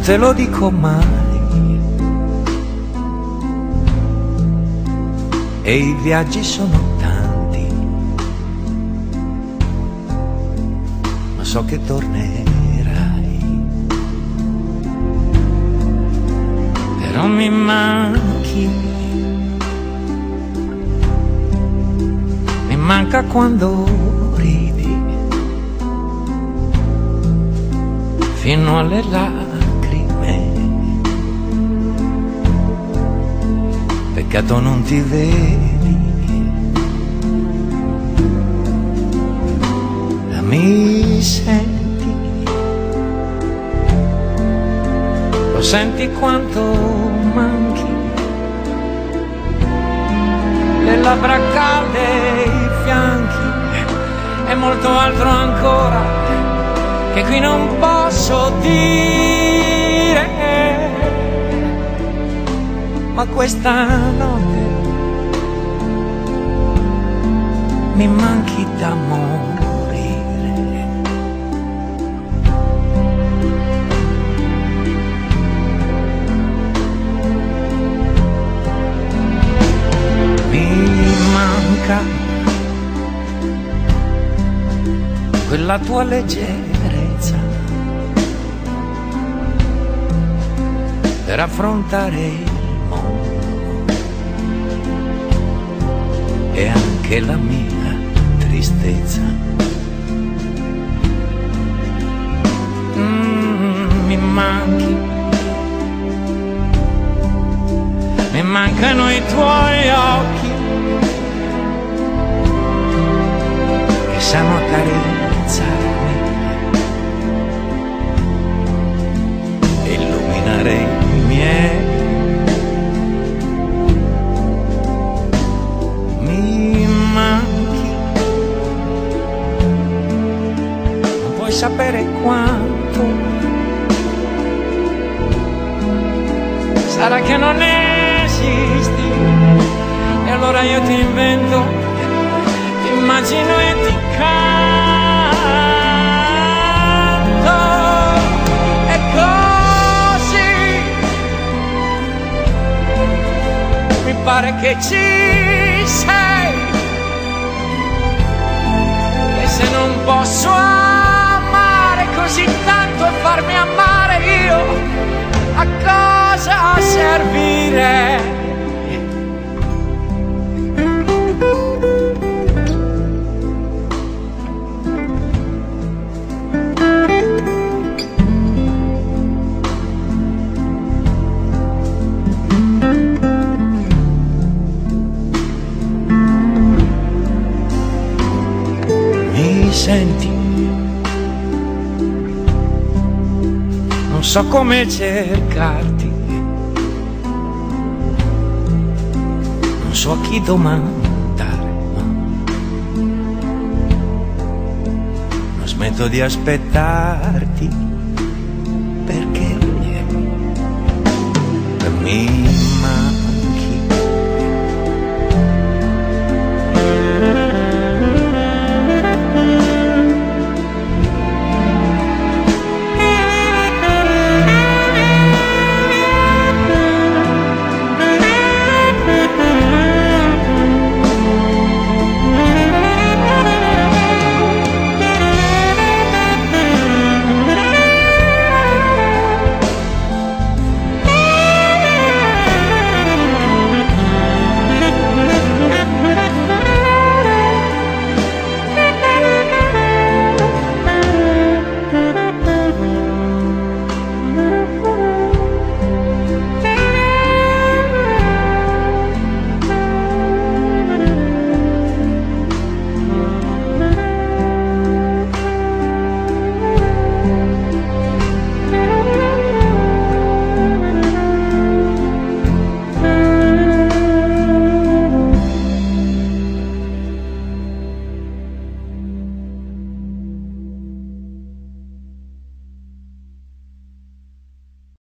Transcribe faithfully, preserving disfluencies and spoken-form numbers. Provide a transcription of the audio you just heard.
te lo dico mai, e i viaggi sono tanti, ma so che tornerai, però mi manchi, mi manca quando ridi fino alle lacrime, peccato non ti vedi, mi senti, lo senti quanto manchi, le labbra calde, i fianchi e molto altro ancora che qui non posso dire, ma questa notte mi manchi da morire. Mi manca quella tua leggerezza per affrontare il mondo e anche la mia tristezza. Mm, mi manchi, mi mancano i tuoi occhi che sanno accarezzarmi e illuminare i miei. Mi manchi, non puoi sapere quanto. Sarà che non esisti e allora io ti invento, ti immagino e ti canto, e così mi pare che ci sei, e se non posso amare così tanto e farmi amare io, a cosa servire? Mi senti? Non so come cercarti, non so a chi domandare, non smetto di aspettarti perché mi